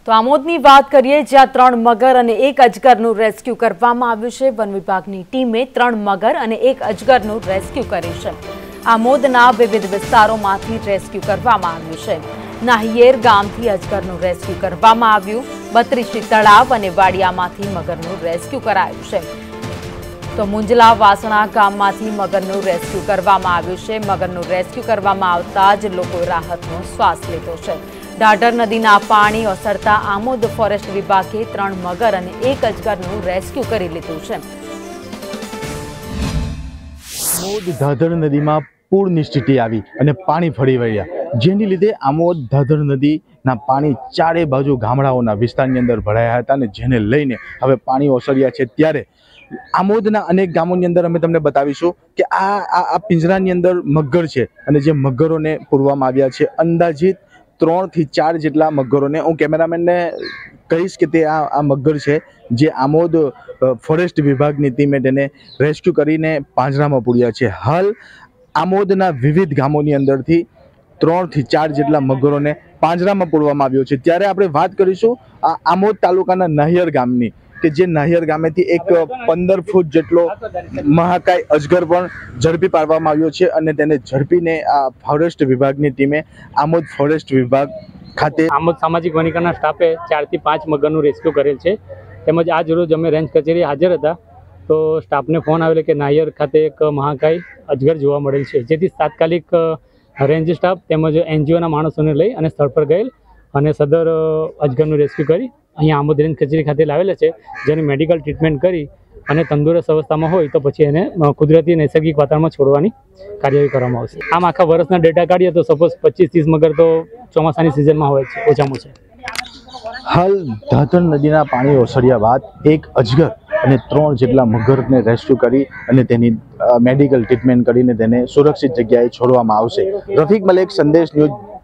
તો આમોદની વાત કરીએ, જ્યાં 3 મગર અને 1 અજગરનું રેસ્ક્યુ કરવામાં આવ્યું છે। વન વિભાગની ટીમે 3 મગર અને 1 અજગરનું રેસ્ક્યુ કર્યું છે। આમોદના વિવિધ વિસ્તારોમાંથી રેસ્ક્યુ કરવામાં આવ્યું છે। નાહિયેર ગામથી અજગરનું રેસ્ક્યુ કરવામાં આવ્યું। 32 તળાવ અને વાડિયામાંથી મગરનું રેસ્ક્યુ કરાયું છે। તો મુંજલા વાસણા ગામમાંથી મગરનું રેસ્ક્યુ કરવામાં આવ્યું છે। મગરનું રેસ્ક્યુ કરવામાં આવતા જ લોકોએ રાહતનો શ્વાસ લીધો છે। ઢાઢર નદીના પાણી ઓસરતા આમોદ ફોરેસ્ટ વિભાગે 3 મગર અને 1 અજગરનું રેસ્ક્યુ કરી લીધું છે। આમોદ ઢાઢર નદીમાં પૂરની સ્થિતિ આવી અને પાણી ફરી વળ્યા, જેની લીધે આમોદ ઢાઢર નદીના પાણી ચારે બાજુ ગામડાઓના વિસ્તારની અંદર ભરાયા હતા અને જેને લઈને હવે પાણી ઓસર્યા છે। ત્યારે આમોદના અનેક ગામોની અંદર અમે તમને બતાવીશું કે આ પિંજરાની અંદર મગર છે અને જે મગરોને પૂરવામાં આવ્યા છે। અંદાજિત 3 થી 4 જેટલા મગરોને, હું કેમેરામેનને કહીશ કે તે આ મગર છે જે આમોદ ફોરેસ્ટ વિભાગની ટીમે તેને રેસ્ક્યુ કરીને પાંજરામાં પૂર્યા છે। હાલ આમોદના વિવિધ ગામોની અંદરથી 3 થી 4 જેટલા મગરોને પાંજરામાં પૂરવામાં આવ્યો છે। ત્યારે આપણે વાત કરીશું આમોદ તાલુકાના નાહિયર ગામની, કે જે નાહિયર ગામેથી એક 15 ફૂટ જેટલો મહાકાય અજગર પણ ઝડપી પાડવામાં આવ્યો છે અને તેને ઝડપીને આ ફોરેસ્ટ વિભાગની ટીમે આમોદ ફોરેસ્ટ વિભાગ ખાતે આમોદ સામાજિક વનીકરણના સ્ટાફે 4 થી 5 મગરનું રેસ્ક્યુ કરેલ છે। તેમજ આજ રોજ અમે રેન્જ કચેરી હાજર હતા તો સ્ટાફને ફોન આવેલો કે નાહિયર ખાતે એક મહાકાય અજગર જોવા મળેલ છે, જેથી તાત્કાલિક રેન્જ સ્ટાફ તેમજ એનજીઓના માણસોને લઈ અને સ્થળ પર ગયેલ અને સદર અજગરનું રેસ્ક્યુ કરી અહીંયા આમોદ રેન્જ કચેરી ખાતે લાવેલા છે, જેની મેડિકલ ટ્રીટમેન્ટ કરી અને તંદુરસ્ત અવસ્થામાં હોય તો પછી એને કુદરતી નૈસર્ગિક વાતાવરણમાં છોડવાની કાર્યવાહી કરવામાં આવશે। આમ આખા વર્ષના ડેટા કાઢીએ તો સપોઝ 25-30 મગર તો ચોમાસાની સિઝનમાં હોય છે ઓછામાં ઓછા। હાલ ઢાઢર નદીના પાણી ઓસર્યા બાદ એક અજગર અને 3 જેટલા મગરને રેસ્ક્યુ કરી અને તેની મેડિકલ ટ્રીટમેન્ટ કરીને તેને સુરક્ષિત જગ્યાએ છોડવામાં આવશે। રફીક મલેક, સંદેશ ન્યૂઝ,